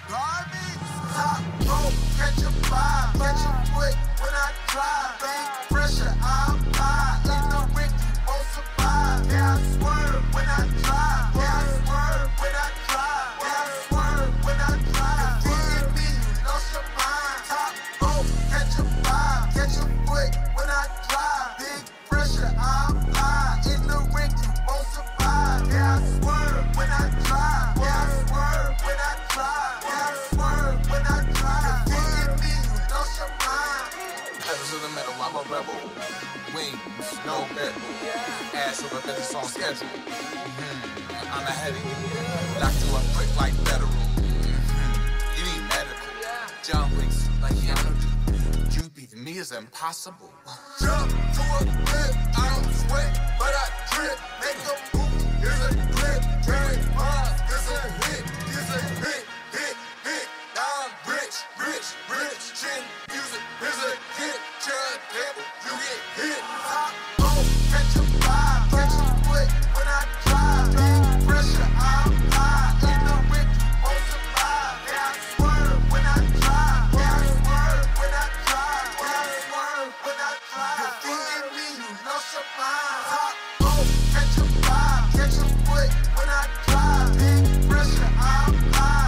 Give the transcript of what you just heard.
Top rope, catch a vibe, catch a foot when I drive. Big pressure, I apply. In the ring, you won't survive. Yeah, I swerve when I drive. Yeah, I swerve when I drive. Yeah, I swerve when I drive. If you hit me, you lost your mind. Top rope, catch a vibe, catch a foot when I drive. Big pressure, I apply. In the ring, you won't survive. Yeah, I swerve when I drive. Yeah, I swerve when I drive. Yeah, I swerve when I drive. If you hit me, you lost your mind. Pedal to the metal, I'm a rebel. Wings, no bedroom. Ass over business on schedule. I'm ahead of you. Doctor, I quick like federal. You need medical. John Wicks, like Keanu. You beating me is impossible. Jump to a clip, I don't sweat, but I drip. Make a move, here's a clip. Carry mine, this a hit, this a hit, hit, hit. Now I'm rich, rich, rich. Chin music, here's a hit. Turn table, you get hit. Top rope, catch a vibe, catch a foot when I drive. Big pressure, I apply. In the ring, you won't survive. Yeah, I swerve when I drive. Yeah, I swerve when I drive. Yeah, I swerve when I drive. If you hit me, you lost your mind. Top rope, catch a vibe, catch a foot when I drive. Big pressure, I apply.